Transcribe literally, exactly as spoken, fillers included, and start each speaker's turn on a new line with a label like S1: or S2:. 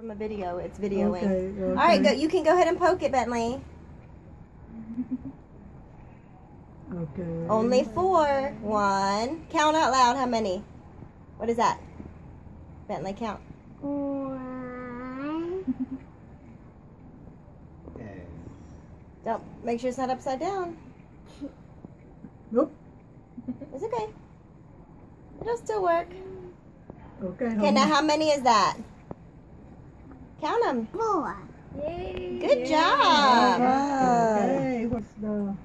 S1: From a video, it's videoing.
S2: Okay, okay.
S1: All right, go. You can go ahead and poke it, Bentley.
S2: Okay.
S1: Only four. One. Count out loud. How many? What is that? Bentley, count.
S3: One.
S4: Okay.
S1: Don't make sure it's not upside down.
S2: Nope.
S1: It's okay. It'll still work.
S2: Okay.
S1: Okay, now how many is that? Count them.
S3: Four.
S1: Good job.
S2: Okay. What's the